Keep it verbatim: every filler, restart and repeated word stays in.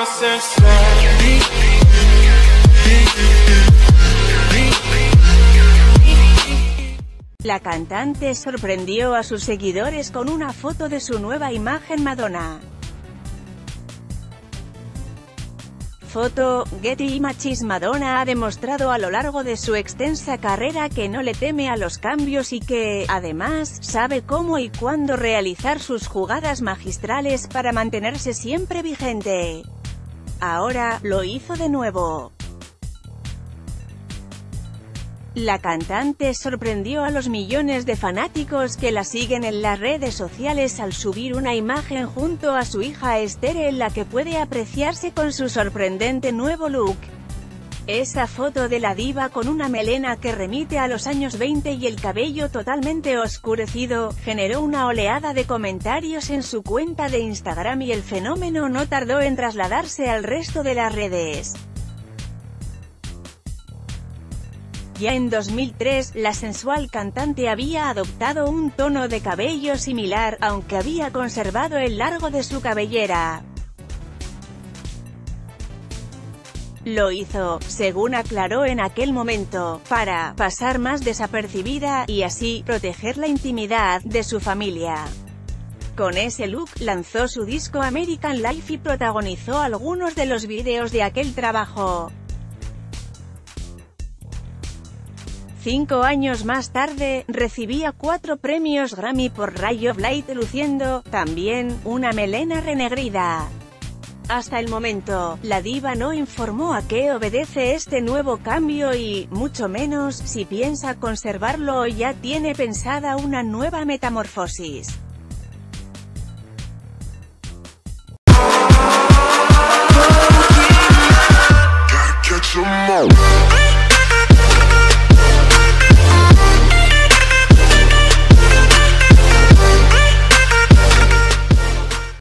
La cantante sorprendió a sus seguidores con una foto de su nueva imagen Madonna. Foto, Getty Images. Madonna ha demostrado a lo largo de su extensa carrera que no le teme a los cambios y que, además, sabe cómo y cuándo realizar sus jugadas magistrales para mantenerse siempre vigente. Ahora, lo hizo de nuevo. La cantante sorprendió a los millones de fanáticos que la siguen en las redes sociales al subir una imagen junto a su hija Esther en la que puede apreciarse con su sorprendente nuevo look. Esa foto de la diva con una melena que remite a los años veinte y el cabello totalmente oscurecido, generó una oleada de comentarios en su cuenta de Instagram y el fenómeno no tardó en trasladarse al resto de las redes. Ya en dos mil tres, la sensual cantante había adoptado un tono de cabello similar, aunque había conservado el largo de su cabellera. Lo hizo, según aclaró en aquel momento, para pasar más desapercibida, y así, proteger la intimidad de su familia. Con ese look, lanzó su disco American Life y protagonizó algunos de los vídeos de aquel trabajo. Cinco años más tarde, recibía cuatro premios Grammy por Ray of Light luciendo, también, una melena renegrida. Hasta el momento, la diva no informó a qué obedece este nuevo cambio y, mucho menos, si piensa conservarlo o ya tiene pensada una nueva metamorfosis.